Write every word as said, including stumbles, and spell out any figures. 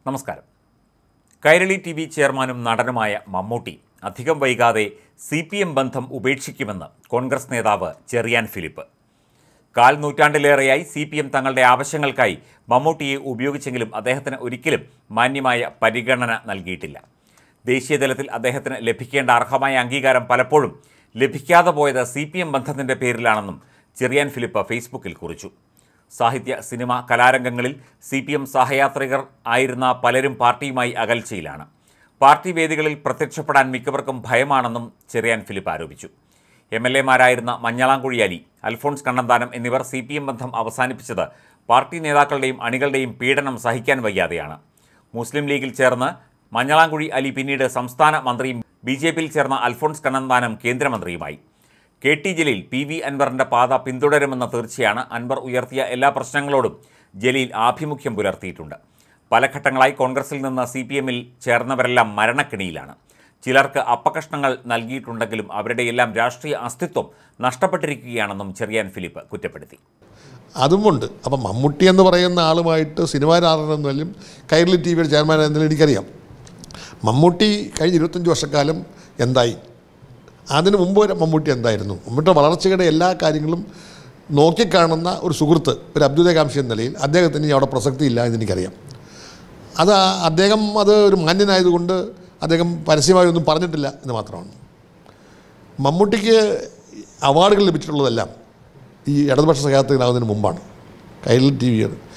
നമസ്കാരം. Kairali T V ചെയർമാനും നടനുമായ മമ്മൂട്ടി അധികം വൈകാതെ സി പി എം ബന്ധം ഉപേക്ഷിക്കുമെന്ന് കോൺഗ്രസ് നേതാവ് ചെറിയാൻ ഫിലിപ്പ്. കാൽ നൂറ്റാണ്ടിലേറെയായി സി പി എം തങ്ങളുടെ ആവശ്യങ്ങൾക്കായി മമ്മൂട്ടിയെ ഉപയോഗിച്ചെങ്കിലും അദ്ദേഹത്തിന് ഒരിക്കലും മാന്യമായ പരിഗണന നൽകിയിട്ടില്ല. ദേശീയതലത്തിൽ അദ്ദേഹത്തിന് ലഭിക്കേണ്ട അർഹമായ അംഗീകാരം പലപ്പോഴും ലഭിക്കാതെ പോയത് സി പി എം ബന്ധത്തിൻ്റെ പേരിലാണെന്നും ചെറിയാൻ ഫിലിപ്പ് ഫേസ്ബുക്കിൽ കുറിച്ചു. സാഹിത്യ, സിനിമ, കലാരംഗങ്ങളിൽ സി പി എം സഹയാത്രികർ ആയിരുന്ന പലരും പാർട്ടിയുമായി അകൽച്ചയിലാണ്. പാർട്ടി വേദികളിൽ പ്രത്യക്ഷപ്പെടാൻ മിക്കവർക്കും ഭയമാണെന്നും ചെറിയാൻ ഫിലിപ്പ് ആരോപിച്ചു. എം എൽ എമാരായിരുന്ന മഞ്ഞളാംകുഴി അലി, അൽഫോൺസ് കണ്ണന്താനം എന്നിവർ സി പി എം ബന്ധം അവസാനിപ്പിച്ചത് പാർട്ടി നേതാക്കളുടെയും അണികളുടെയും പീഡനം സഹിക്കാൻ വയ്യാതെയാണ്. മുസ്ലിം ലീഗിൽ ചേർന്ന് മഞ്ഞളാംകുഴി അലി പിന്നീട് സംസ്ഥാന മന്ത്രിയും ബി ജെ പിയിൽ ചേർന്ന അൽഫോൺസ് കണ്ണന്താനം കേന്ദ്രമന്ത്രിയുമായി. K T Jaleel P V അൻവറിൻ്റെ പാത പിന്തുടരുമെന്ന തീർച്ചയാണ്. അൻവർ ഉയർത്തിയ എല്ലാ പ്രശ്നങ്ങളോടും ജലീൽ ആഭിമുഖ്യം പുലർത്തിയിട്ടുണ്ട്. പല ഘട്ടങ്ങളായി കോൺഗ്രസിൽ നിന്ന് സി പി എമ്മിൽ ചേർന്നവരെല്ലാം മരണക്കെണിയിലാണ്. ചിലർക്ക് അപ്പകഷ്ണങ്ങൾ നൽകിയിട്ടുണ്ടെങ്കിലും അവരുടെയെല്ലാം രാഷ്ട്രീയ അസ്തിത്വം നഷ്ടപ്പെട്ടിരിക്കുകയാണെന്നും ചെറിയാൻ ഫിലിപ്പ് കുറ്റപ്പെടുത്തി. അതുമുണ്ട്. അപ്പം മമ്മൂട്ടി എന്ന് പറയുന്ന ആളുമായിട്ട് സിനിമാ താരമെന്നാലും കൈരളി ടി വിയുടെ ചെയർമാൻ എന്നാലും എനിക്കറിയാം. മമ്മൂട്ടി കഴിഞ്ഞ ഇരുപത്തഞ്ച് വർഷക്കാലം എന്തായി, അതിന് മുമ്പ് വരെ മമ്മൂട്ടി എന്തായിരുന്നു, മമ്മൂട്ടിയുടെ വളർച്ചയുടെ എല്ലാ കാര്യങ്ങളും നോക്കിക്കാണുന്ന ഒരു സുഹൃത്ത്, ഒരു അഭ്യുദയകാംക്ഷി എന്ന നിലയിൽ അദ്ദേഹത്തിന് അവിടെ പ്രസക്തിയില്ല എന്നെനിക്കറിയാം. അത് അദ്ദേഹം അത് ഒരു മാന്യനായതുകൊണ്ട് അദ്ദേഹം പരസ്യമായി ഒന്നും പറഞ്ഞിട്ടില്ല എന്ന് മാത്രമാണ്. മമ്മൂട്ടിക്ക് അവാർഡുകൾ ലഭിച്ചിട്ടുള്ളതെല്ലാം ഈ ഇടതുപക്ഷ സഹയാത്രികനാകുന്നതിന് മുമ്പാണ്. Kairali T V